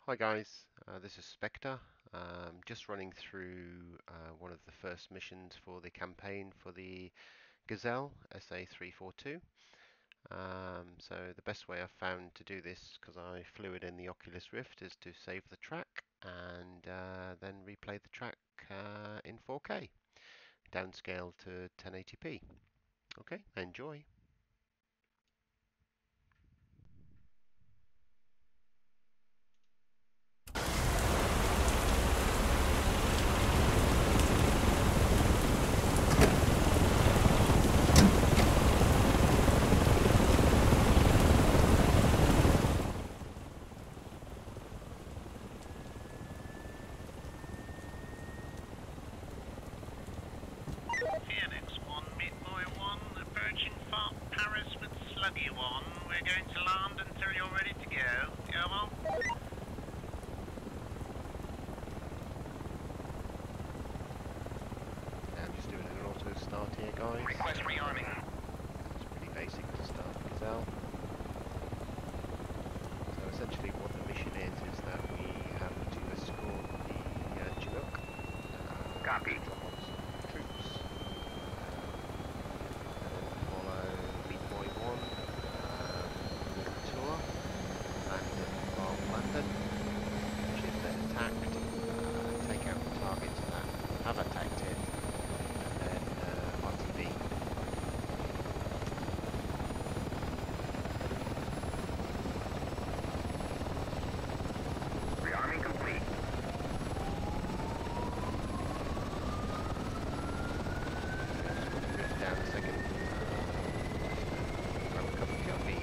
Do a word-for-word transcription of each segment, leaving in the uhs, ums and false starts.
Hi guys, uh, this is Spectre. Um, just running through uh, one of the first missions for the campaign for the Gazelle S A three forty-two. Um, so the best way I've found to do this, because I flew it in the Oculus Rift, is to save the track and uh, then replay the track uh, in four K, downscale to ten eighty p. Okay, enjoy. Phoenix one, Meat Boy one, approaching Fort Paris with Sluggy one. We're going to land until you're ready to go. Over. I'm just doing an auto start here, guys. Request rearming. It's pretty basic to start the Gazelle. So essentially what the mission is, is that we have to escort the uh, Chinook. Uh, Copy. Drop off some troops. Uh, and then follow Meat Boy one um, with the tour. Landed from London. Which is then attacked. Uh, take out the targets that have attacked it. And then uh, R T B. Rearming complete. Just down a second. Grab a cup of coffee.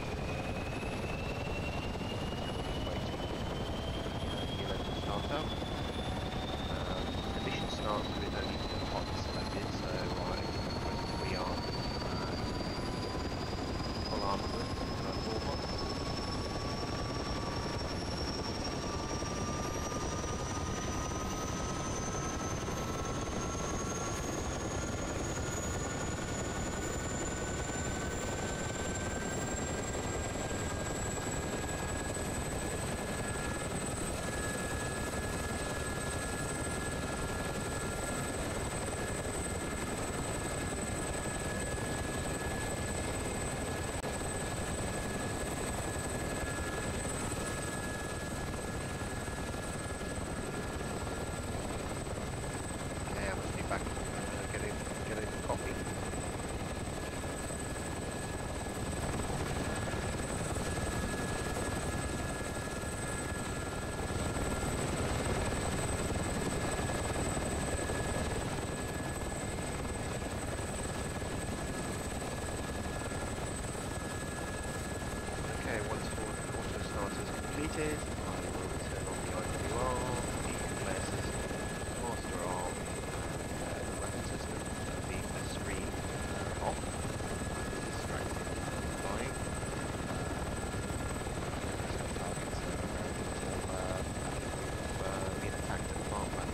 Just waiting for the helo to start up. Um, the mission starts with only four pots selected, so I press rearm. Uh, full armament for four pots. Okay, I must be back uh, getting getting the coffee. Okay, once auto start is completed, I will turn on the I W R, the flare system, master arm, and uh, the weapon system, so leave the screen uh, off, I'm distracted from flying. Some targets are around until uh, we've uh, been attacked at farmland.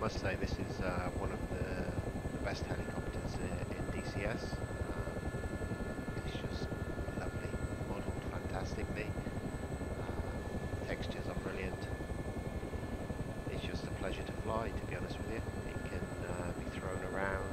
must say this is uh, one of the, the best helicopters uh, in D C S. Um, it's just lovely, modelled fantastically. Uh, textures are brilliant. It's just a pleasure to fly, to be honest with you. It can uh, be thrown around.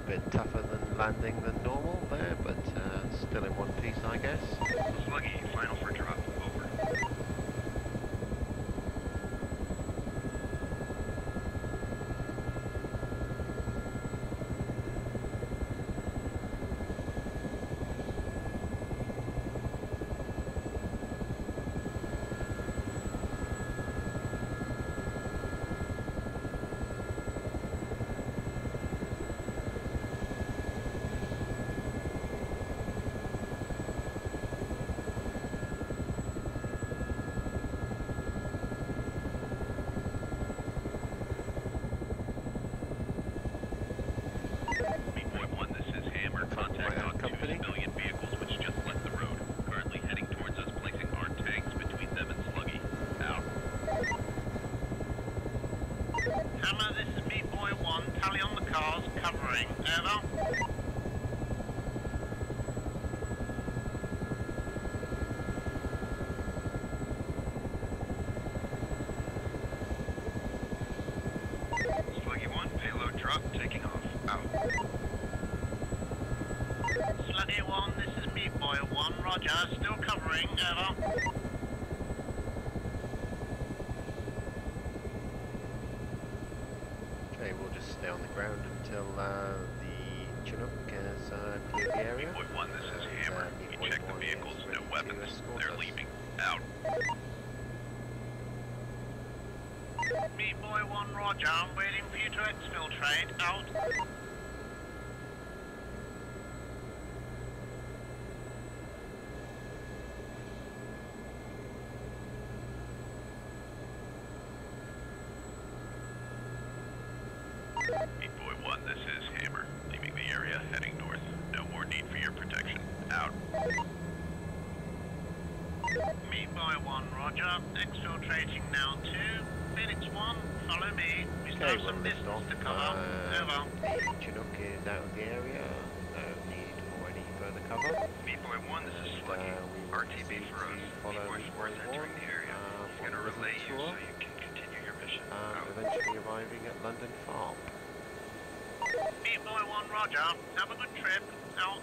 a bit tougher than landing than normal there, but uh, still in one piece, I guess. Sluggy, final for drop. Over. Hammer, this is Meat Boy one. Tally on the cars, covering. Over. Sluggy one, payload drop, taking off. Out. Sluggy one, this is Meat Boy one. Roger, still covering. Over. Okay, we'll just stay on the ground until uh, the Chinook has uh, cleared the area. Meat Boy one, this is Hammer. And, uh, We checked the vehicles, no weapons. They're us. leaving. Out. Meat Boy one, Roger. I'm waiting for you to exfiltrate. Out. Meat Boy one, this is Hammer. Leaving the area, heading north. No more need for your protection. Out. Meat Boy one, Roger. Exfiltrating now too. Phoenix one, follow me. We still Okay, have we'll some lift distance off. to cover. Uh, Over. the Chinook is out of the area. No need for any further cover. Meat Boy one, this is And, Sluggy. uh, we will R T B proceed for us. to Meat follow Boy Meat four is Boy entering one, the area. uh, He's for gonna a little relay you tour. so you can continue your mission. Um, Out. eventually arriving at London Farm. Meat Boy one, Roger. Have a good trip. Out.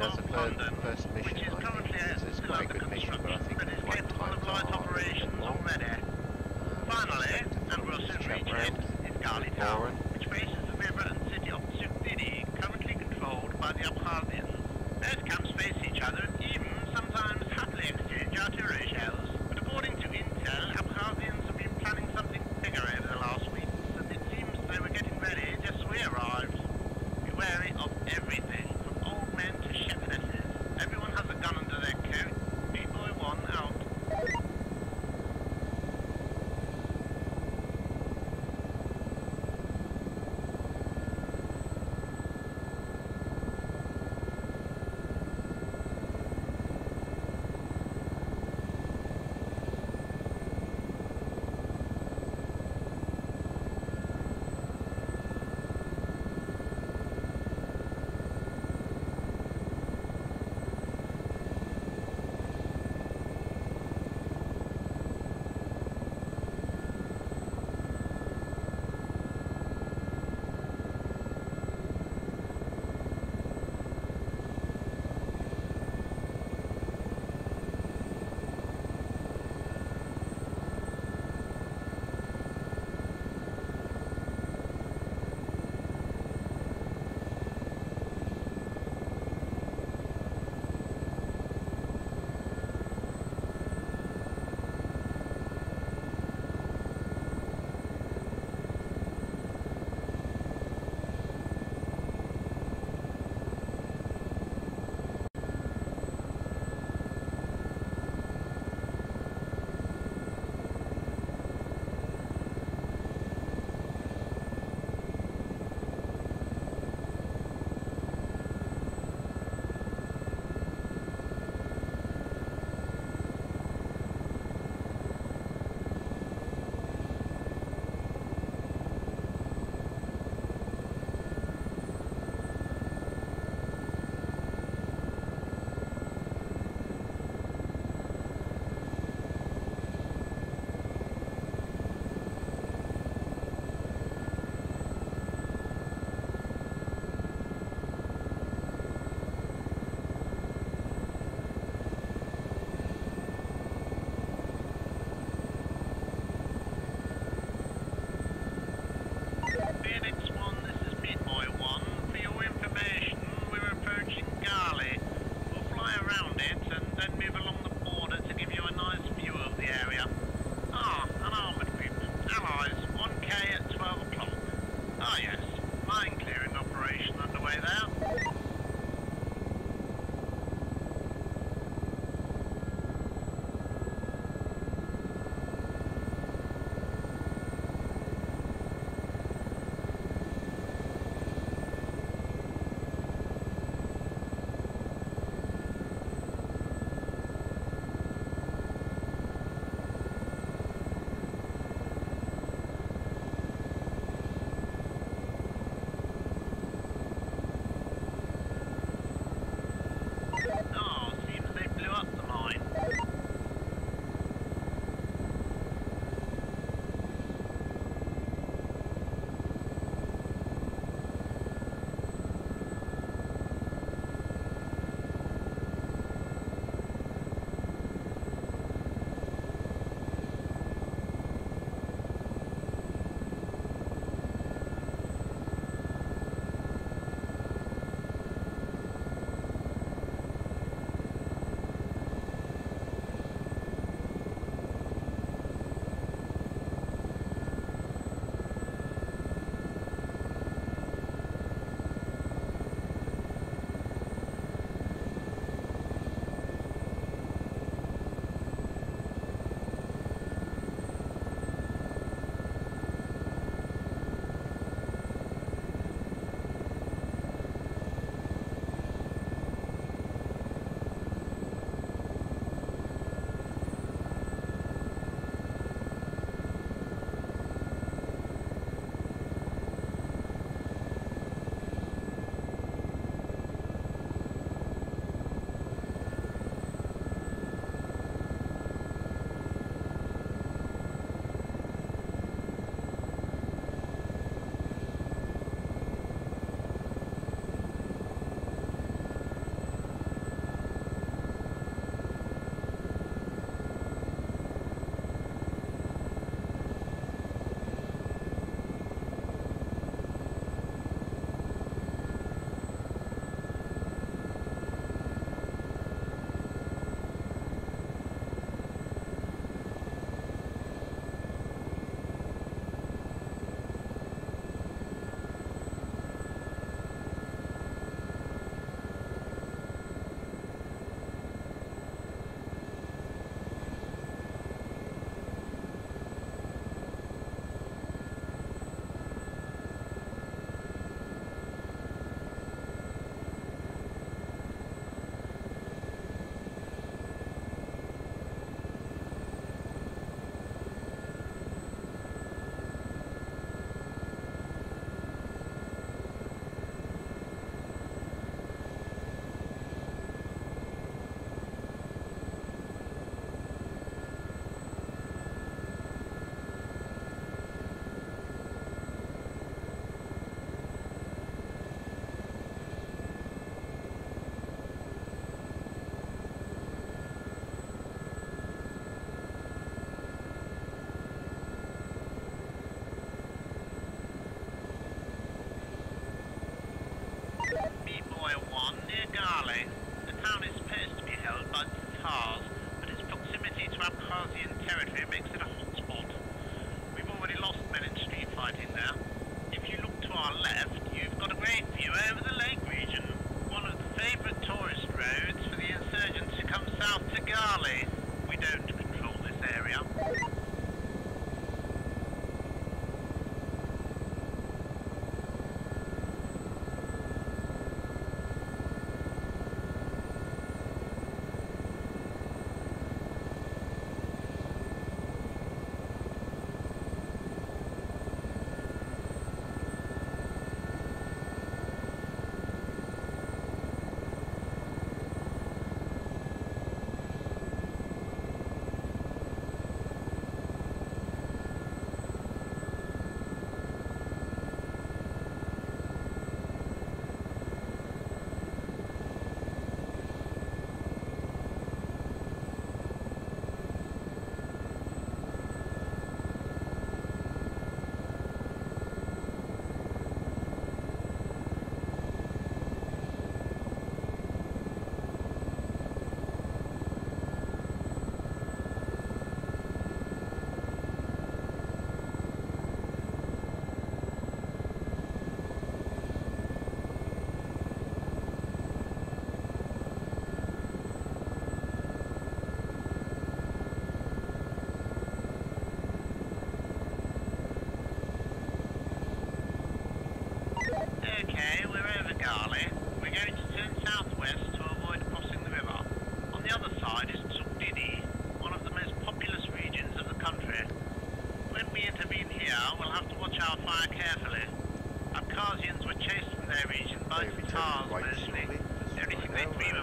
as a of fir London, first mission, which is I think currently it's, it's still quite a under good mission, but I construction, think but the is flight capable times of light are a little bit operations long. already. Uh, Finally, Spectre and thought we'll we'd soon just chat reach it, round is Gali with Town, Boran. which faces the river and city of Tsukdidi, currently controlled by the Abkhazians. Both camps face each other and even sometimes happily exchange artillery shells. But according to intel, Abkhazians have been planning something bigger over the last weeks, and it seems they were getting ready just as we arrived. Be wary of everything, from old men to shepherdesses. Everyone has a gun under their coat. B-Boy one out.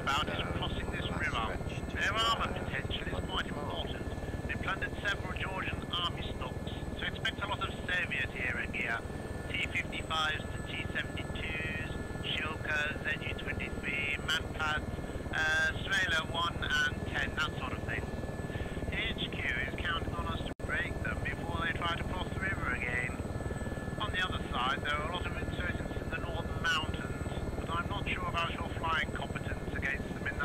about is crossing this Last river. stretch to, Their armour uh, potential is London quite Farm. important. They plundered several Georgian army stocks, so expect a lot of Soviet era gear. T fifty-fives to T seventy-twos, Shilka, Z U twenty-three, Manpads, uh, Strela one and ten, that sort of thing. H Q is counting on us to break them before they try to cross the river again. On the other side, there are a lot of insurgents in the northern mountains, but I'm not sure about your flying competence against them in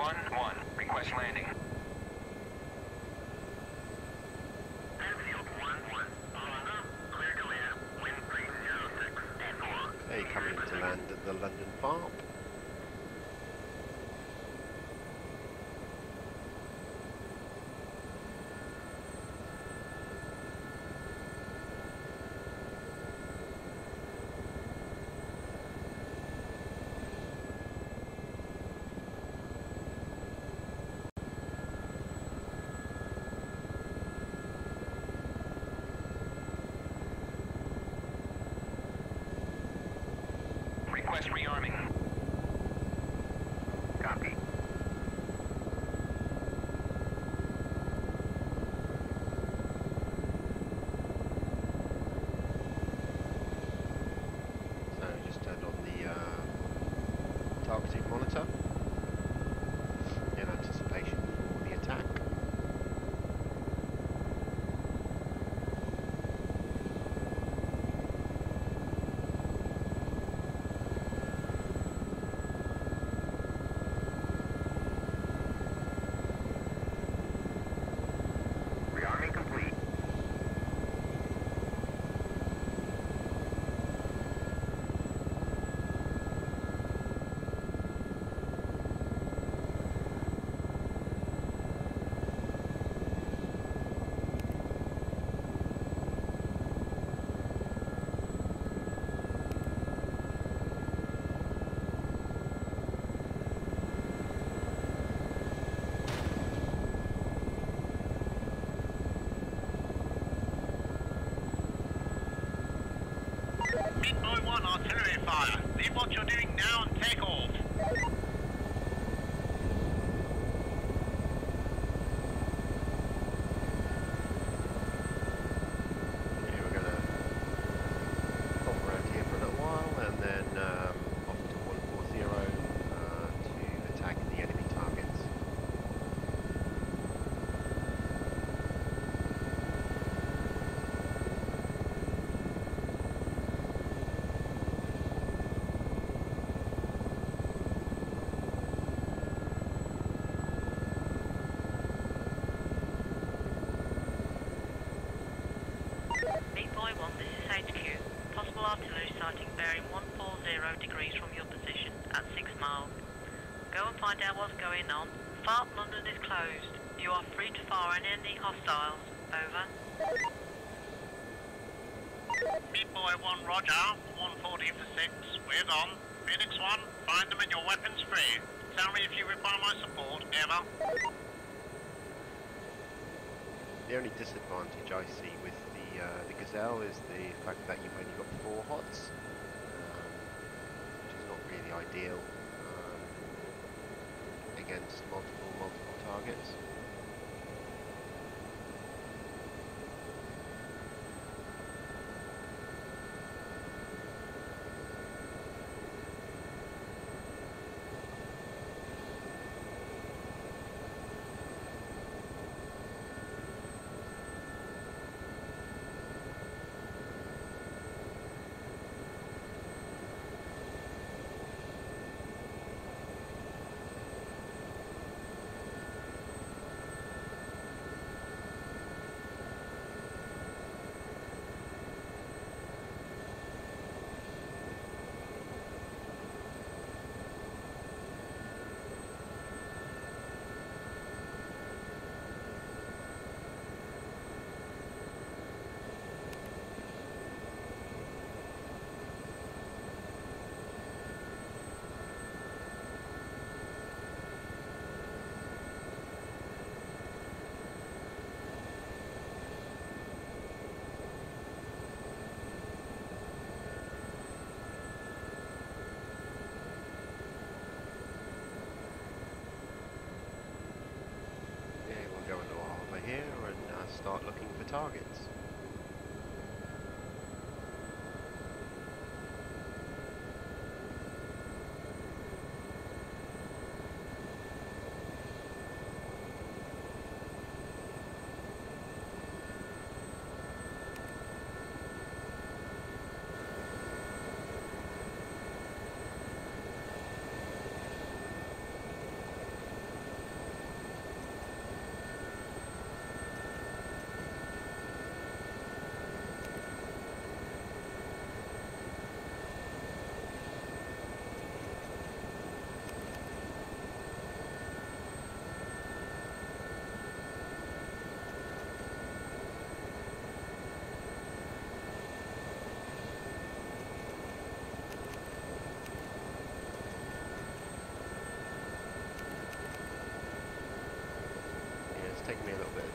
one one, request landing. Okay, coming to land at the London Farm. Request rearming. Copy. So just turned on the uh, targeting monitor in anticipation for the attack. Rearming complete. Midboy one artillery fire. Leave what you're doing now and take off. Okay, we're going to pop around here for a little while and then um, off to one four zero uh, to attack the enemy targets. Meatboy one, this is H Q. Possible artillery sighting bearing one four zero degrees from your position at six miles. Go and find out what's going on. Fart London is closed. You are free to fire on any hostiles. Over. Midboy one roger. one forty for six. We're on. Phoenix one, find them and your weapons free. Tell me if you require my support. Ever. The only disadvantage I see with the uh, the Gazelle is the fact that you've only got four hots, um, which is not really ideal um, against multiple multiple targets. Go into our hover here and uh, start looking for targets.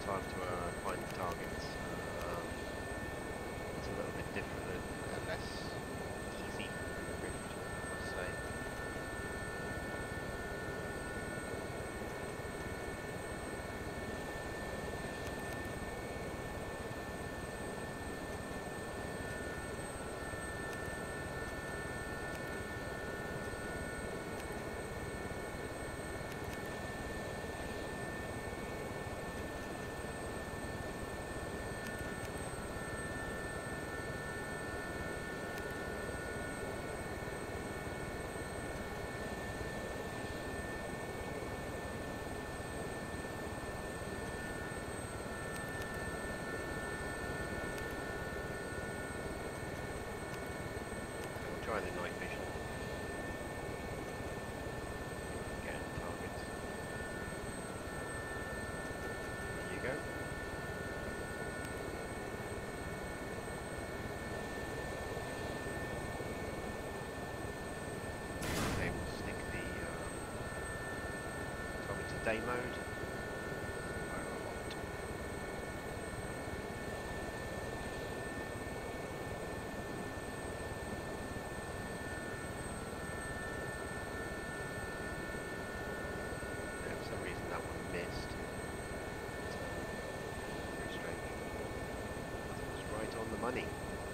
time to uh, find the targets. Um, it's a little bit different and, and less easy than the Rift, I must say. Try the night vision. Again, targets. There you go. Okay, we'll stick the um, target to day mode. On the money.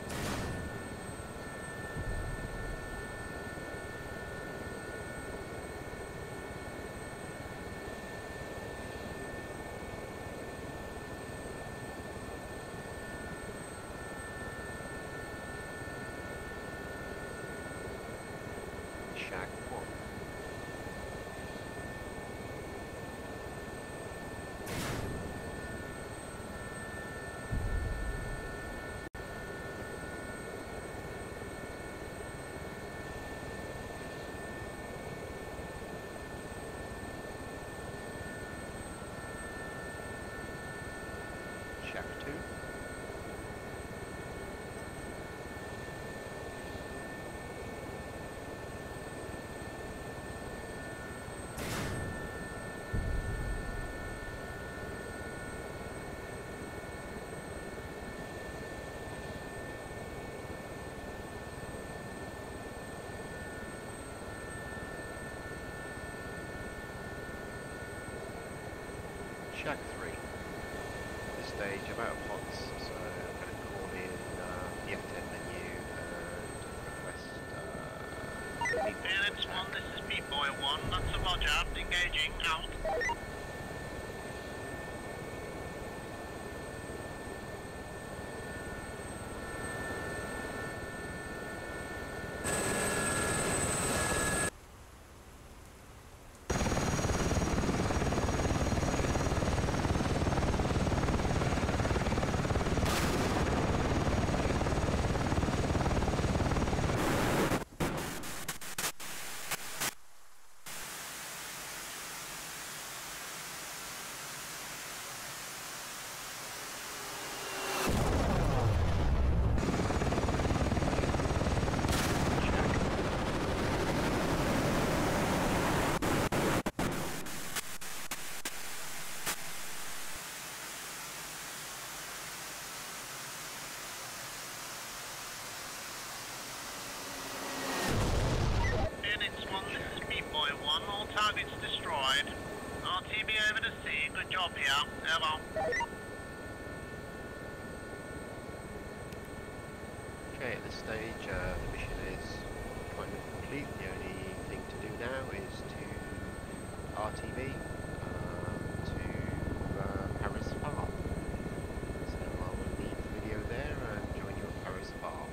Shack one. Shack two. Shack three. At this stage, I'm out of pots, so I'm going to call in uh, the F ten menu and request uh, meatballs to Units attack. one, this is B-Boy one, that's a roger, engaging, out. Targets destroyed. R T B over to C. Good job here. Over. Okay, at this stage, uh, the mission is kind of complete. The only thing to do now is to R T B um, to uh, Paris Farm. So I will leave the video there and join you at Paris Farm.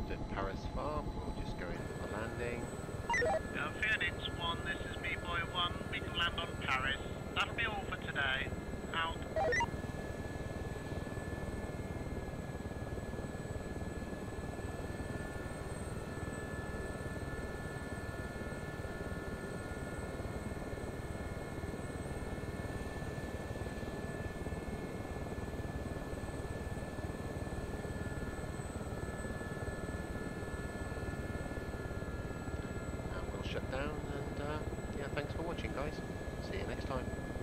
arrived at Paris Farm. We'll just go in for the landing. Uh, Phoenix one, this is me boy one. We can land on Paris. That'll be all for today. Out. And we'll shut down and uh, yeah, thanks for watching guys. See you next time.